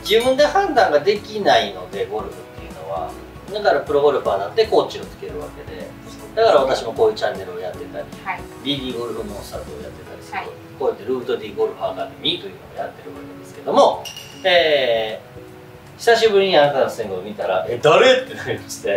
自分で判断ができないので、ゴルフっていうのは。だからプロゴルファーだってコーチをつけるわけで、だから私もこういうチャンネルをやってたり、 はい、 BD ゴルフノンスタートをやってたりする、 はい、 こうやってルート D ゴルフアカデミーというのをやってるわけですけども、久しぶりにあなたのスイングを見たら「誰?」ってなりまして、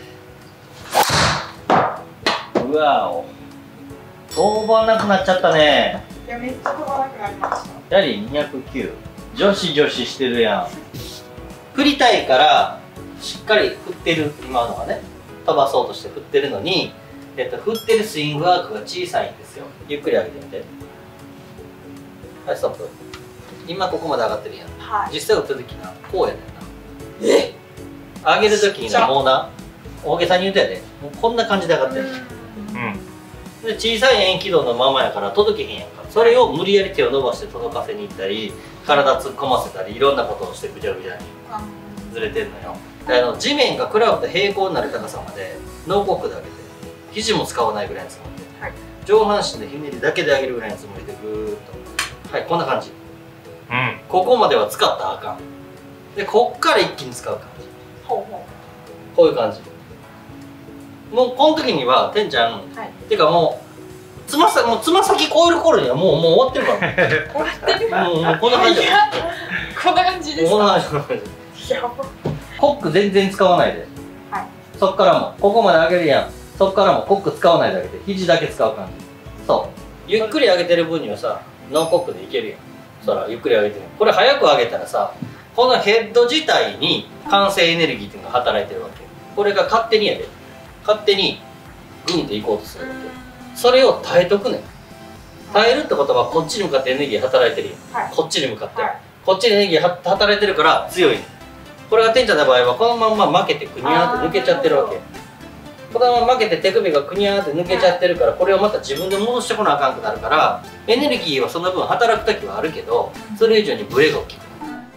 うわお飛ばなくなっちゃったね。 いやめっちゃ飛ばなくなりました。 やはり209女子してるやん。振りたいからしっかり振ってる、今のはね飛ばそうとして振ってるのに、振ってるスイングアークが小さいんですよ。ゆっくり上げてみて。はい、ストップ。今ここまで上がってるやん、はい、実際打った時なこうやねんな。上げる時になもうな大げさに言うとやで、もうこんな感じで上がってる。で小さい円軌道のままやから届けへんやんか。それを無理やり手を伸ばして届かせに行ったり、体突っ込ませたり、いろんなことをしてぐちゃぐちゃにずれてんのよ。地面がクラブと平行になる高さまでノーコックで上げて、肘も使わないぐらいのつもりで、はい、上半身でひねりだけで上げるぐらいのつもりでぐーっと、はい、こんな感じ、ここまでは使ったらあかん。でこっから一気に使う感じ、こういう感じ。もうこの時にはてんちゃん、はい、てかもうつま先超える頃にはもう終わってるから。終わってる。もうこんな感じ。 こんな感じですか。 こんな感じ。やば。コック全然使わないで。はい。そっからもここまで上げるやん。そっからもコック使わないだけで肘だけ使う感じ。そう。ゆっくり上げてる分にはさ、ノーコックでいけるやん。そらゆっくり上げてる。これ早く上げたらさ、このヘッド自体に慣性エネルギーっていうのが働いてるわけ。これが勝手にやで。勝手にグンっていこうとするわけ。それを耐えとくねん。耐えるってことはこっちに向かってエネルギー働いてるよ、はい、こっちに向かって、はい、こっちにエネルギー働いてるから強いねん。これがてんちゃんの場合はこのまま負けてクニャーって抜けちゃってるわけ。このまま負けて手首がクニャーって抜けちゃってるから、これをまた自分で戻してこなあかんくなるから、エネルギーはその分働く時はあるけど、それ以上にブレが大きくなる。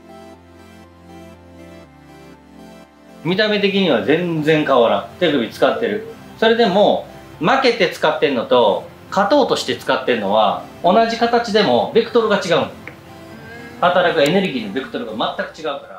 見た目的には全然変わらん。手首使ってる。それでも負けて使ってんのと勝とうとして使ってんのは同じ形でもベクトルが違うの。働くエネルギーのベクトルが全く違うから。